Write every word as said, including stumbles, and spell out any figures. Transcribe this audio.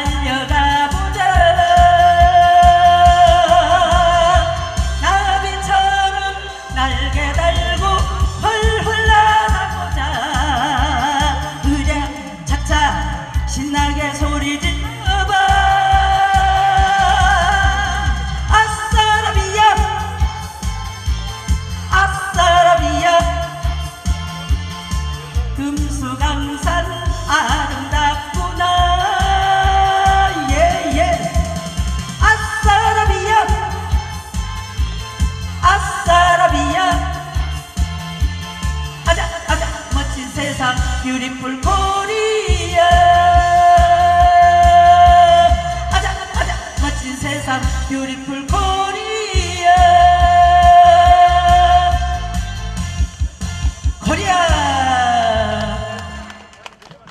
달려가 보자. 나비처럼 날개 달고 훨훨 날아보자. 으랴 차차 신나게 소리 질러봐. 아싸라비야 아싸라비야 금수강산 아름답구나. 예예 아싸라비야 아싸라비야 아자 아자 멋진 세상 뷰티풀 코리아. 아자 아자 멋진 세상 뷰티풀 코리아. 코리아